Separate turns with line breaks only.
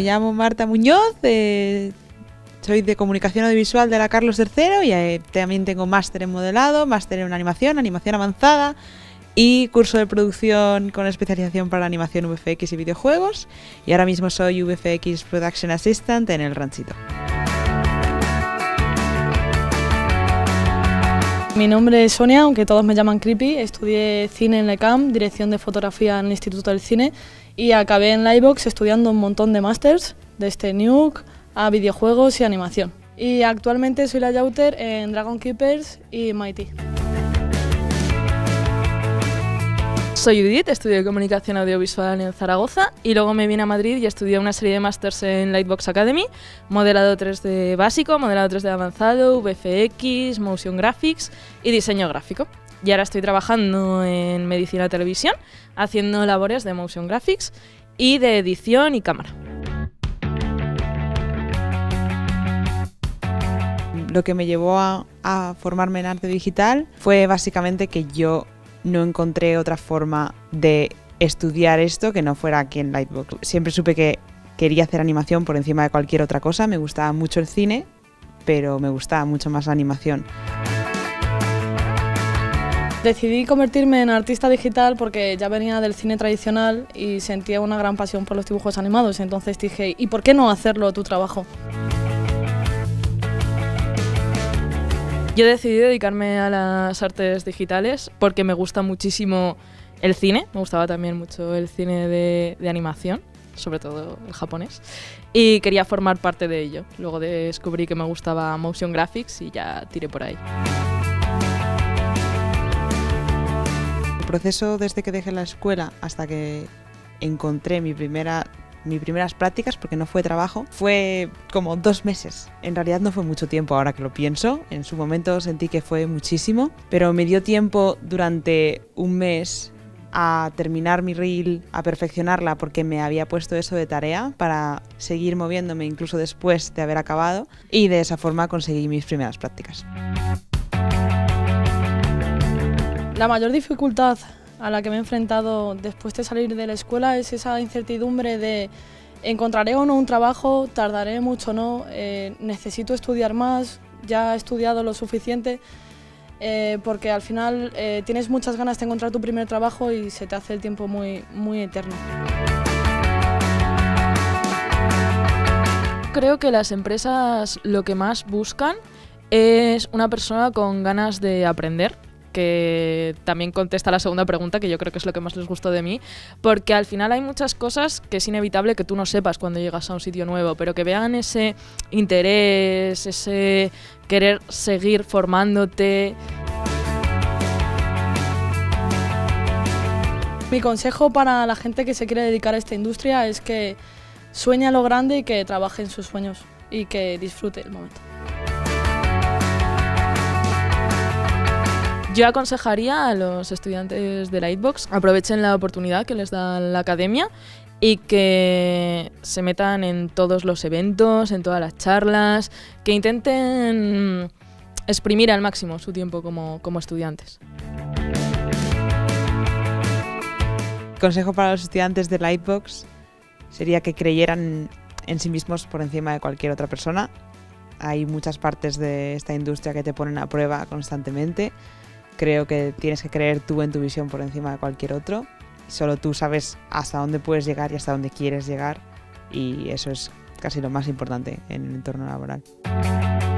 llamo Marta Muñoz, soy de Comunicación Audiovisual de la Carlos III y también tengo máster en modelado, máster en animación avanzada y curso de producción con especialización para animación VFX y videojuegos, y ahora mismo soy VFX Production Assistant en El Ranchito.
Mi nombre es Sonia, aunque todos me llaman Creepy. Estudié cine en la ECAM, dirección de fotografía en el Instituto del Cine, y acabé en Lightbox estudiando un montón de másters, desde Nuke a videojuegos y animación. Y actualmente soy la Youter en Dragon Keepers y Mighty.
Soy Judith, estudio Comunicación Audiovisual en Zaragoza y luego me vine a Madrid y estudié una serie de másters en Lightbox Academy, modelado 3D básico, modelado 3D avanzado, VFX, motion graphics y diseño gráfico. Y ahora estoy trabajando en Medicina Televisión, haciendo labores de motion graphics y de edición y cámara.
Lo que me llevó a formarme en arte digital fue básicamente que yo no encontré otra forma de estudiar esto que no fuera aquí en Lightbox. Siempre supe que quería hacer animación por encima de cualquier otra cosa. Me gustaba mucho el cine, pero me gustaba mucho más la animación.
Decidí convertirme en artista digital porque ya venía del cine tradicional y sentía una gran pasión por los dibujos animados. Entonces dije, ¿y por qué no hacerlo tu trabajo?
Yo decidí dedicarme a las artes digitales porque me gusta muchísimo el cine, me gustaba también mucho el cine de animación, sobre todo el japonés, y quería formar parte de ello. Luego descubrí que me gustaba motion graphics y ya tiré por ahí.
El proceso desde que dejé la escuela hasta que encontré mis primeras prácticas, porque no fue trabajo, fue como 2 meses. En realidad no fue mucho tiempo ahora que lo pienso. En su momento sentí que fue muchísimo, pero me dio tiempo durante un mes a terminar mi reel, a perfeccionarla, porque me había puesto eso de tarea para seguir moviéndome incluso después de haber acabado, y de esa forma conseguí mis primeras prácticas.
La mayor dificultad a la que me he enfrentado después de salir de la escuela es esa incertidumbre de ¿encontraré o no un trabajo? ¿Tardaré mucho o no? ¿Necesito estudiar más? ¿Ya he estudiado lo suficiente? Porque al final tienes muchas ganas de encontrar tu primer trabajo y se te hace el tiempo muy, muy eterno.
Creo que las empresas lo que más buscan es una persona con ganas de aprender, que también contesta la segunda pregunta, que yo creo que es lo que más les gustó de mí, porque al final hay muchas cosas que es inevitable que tú no sepas cuando llegas a un sitio nuevo, pero que vean ese interés, ese querer seguir formándote.
Mi consejo para la gente que se quiere dedicar a esta industria es que sueñe a lo grande y que trabaje en sus sueños y que disfrute el momento.
Yo aconsejaría a los estudiantes de Lightbox aprovechen la oportunidad que les da la academia y que se metan en todos los eventos, en todas las charlas, que intenten exprimir al máximo su tiempo como estudiantes.
Consejo para los estudiantes de Lightbox sería que creyeran en sí mismos por encima de cualquier otra persona. Hay muchas partes de esta industria que te ponen a prueba constantemente. Creo que tienes que creer tú en tu visión por encima de cualquier otro. Solo tú sabes hasta dónde puedes llegar y hasta dónde quieres llegar, y eso es casi lo más importante en el entorno laboral.